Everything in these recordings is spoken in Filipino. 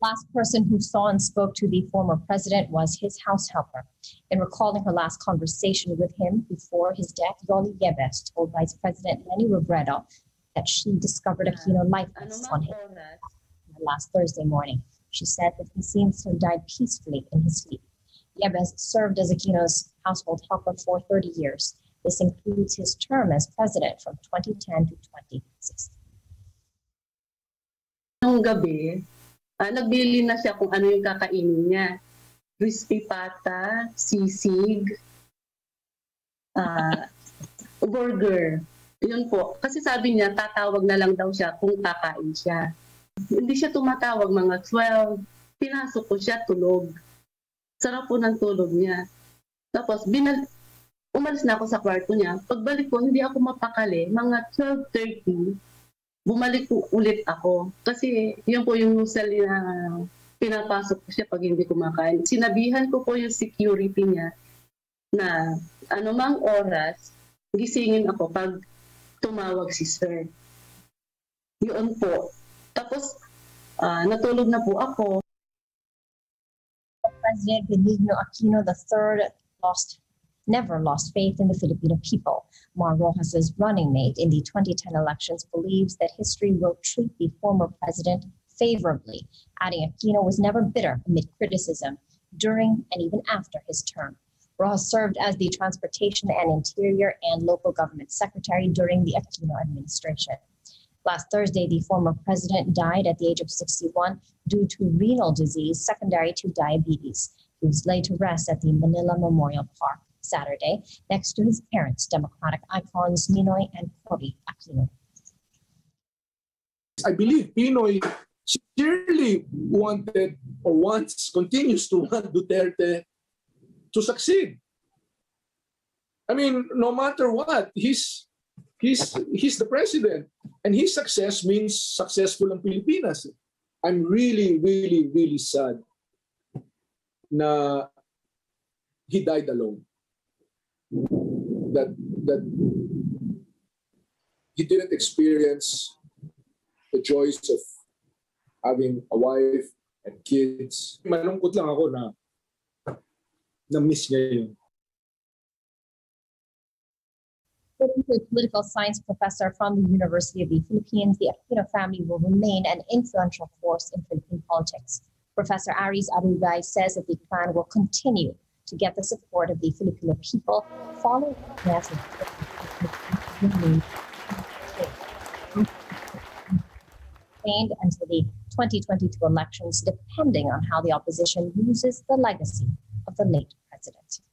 Last person who saw and spoke to the former president was his househelper. In recalling her last conversation with him before his death, Yolly Yebes told Vice President Leni Robredo that she discovered Aquino lifeless on his last Thursday morning. She said that he seems to have died peacefully in his sleep. Yebes served as Aquino's household helper for 30 years. This includes his term as president from 2010 to 2016. Nung gabi, nagbili na siya kung ano yung kakainin niya. Crispy pata, sisig, burger. Yun po. Kasi sabi niya, tatawag na lang daw siya kung kakain siya. Hindi siya tumatawag, mga 12. Pinasok ko siya, tulog. Sarap po ng tulog niya. Tapos, umalis na ako sa kwarto niya. Pagbalik ko, hindi ako mapakali. Mga 12:30, bumalik po ulit ako. Kasi yun po yung usually na pinapasok ko siya pag hindi kumakain. Sinabihan ko po yung security niya na anumang oras, gisingin ako pag tumawag si sir. Yun po. Tapos, natulog na po ako. President Noynoy Aquino III never lost faith in the Filipino people. Mar Rojas' running mate in the 2010 elections believes that history will treat the former president favorably, adding Aquino was never bitter amid criticism during and even after his term. Rojas served as the Transportation and Interior and Local Government Secretary during the Aquino administration. Last Thursday, the former president died at the age of 61 due to renal disease secondary to diabetes. He was laid to rest at the Manila Memorial Park Saturday next to his parents, Democratic icons Noynoy and Aquino. I believe Pinoy sincerely wanted or continues to want Duterte to succeed. I mean, no matter what, he's the president, and his success means successful ang Pilipinas. I'm really, really, really sad na he died alone. That he didn't experience the joys of having a wife and kids. Malungkot lang ako na miss niya yun. Political science professor from the University of the Philippines, the Aquino family will remain an influential force in Philippine politics. Professor Aris Arugay says that the clan will continue to get the support of the Filipino people following the death of until the 2022 elections, depending on how the opposition uses the legacy of the late president.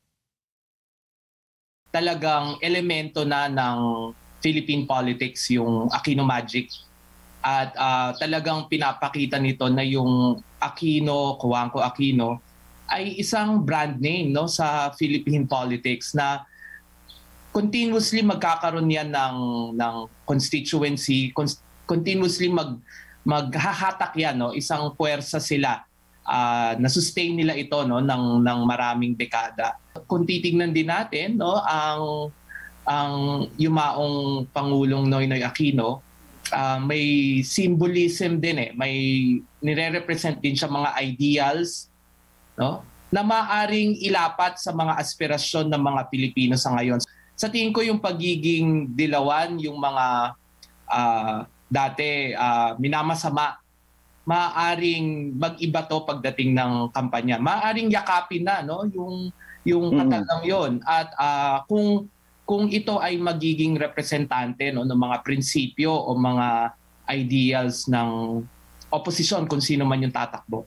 Talagang elemento na ng Philippine politics yung Aquino Magic. At talagang pinapakita nito na yung Aquino, Cojuangco Aquino, ay isang brand name, no, sa Philippine politics na continuously magkakaroon yan ng constituency, continuously maghahatak yan, no, isang puwersa sila. Na-sustain nila ito, no, ng maraming dekada. Kung titingnan din natin, no, ang yumaong Pangulong Noynoy Aquino, may symbolism din, may nire-represent din siya mga ideals, no, na maaring ilapat sa mga aspirasyon ng mga Pilipino sa ngayon. Sa tingin ko yung pagiging dilawan, yung mga dati minamasama, maaring mag-iba to pagdating ng kampanya. Maaring yakapin na, no, yung katagang yon. At kung ito ay magiging representante, no, ng mga prinsipyo o mga ideals ng opposition, kung sino man yung tatakbo.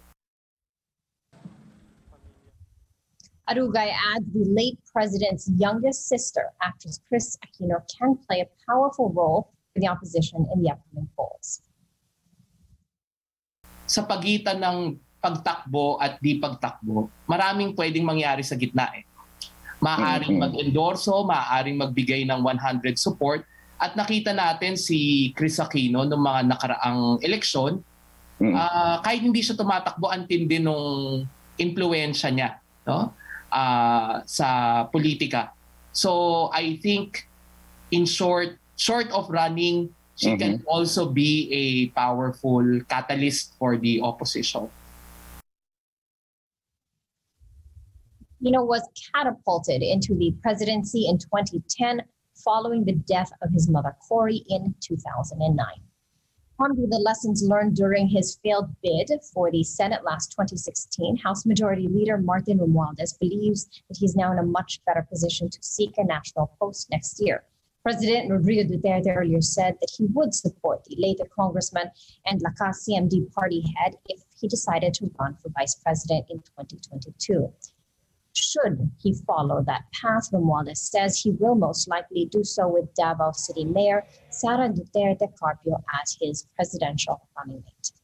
Arugay adds the late president's youngest sister, actress Chris Aquino, can play a powerful role for the opposition in the upcoming polls. Sa pagitan ng pagtakbo at di pagtakbo, maraming pwedeng mangyari sa gitna. Maaaring mag-endorso, maaaring magbigay ng 100 support. At nakita natin si Chris Aquino noong mga nakaraang eleksyon, kahit hindi siya tumatakbo, ang tindi nung impluwensya niya, no, sa politika. So I think, in short of running, she can also be a powerful catalyst for the opposition. Aquino was catapulted into the presidency in 2010 following the death of his mother, Cory, in 2009. Armed with the lessons learned during his failed bid for the Senate last 2016, House Majority Leader Martin Romualdez believes that he's now in a much better position to seek a national post next year. President Rodrigo Duterte earlier said that he would support the later congressman and Lakas CMD party head if he decided to run for vice president in 2022. Should he follow that path, Romualdez says he will most likely do so with Davao City Mayor Sara Duterte Carpio as his presidential running mate.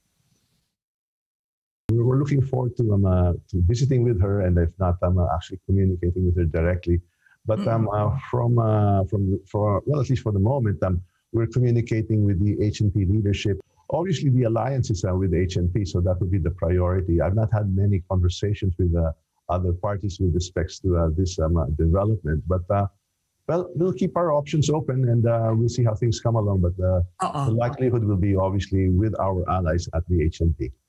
We're looking forward to visiting with her, and if not, actually communicating with her directly. But at least for the moment, we're communicating with the HNP leadership. Obviously, the alliance is with HNP, so that would be the priority. I've not had many conversations with other parties with respect to this development. But we'll keep our options open, and we'll see how things come along. But the likelihood will be obviously with our allies at the HNP.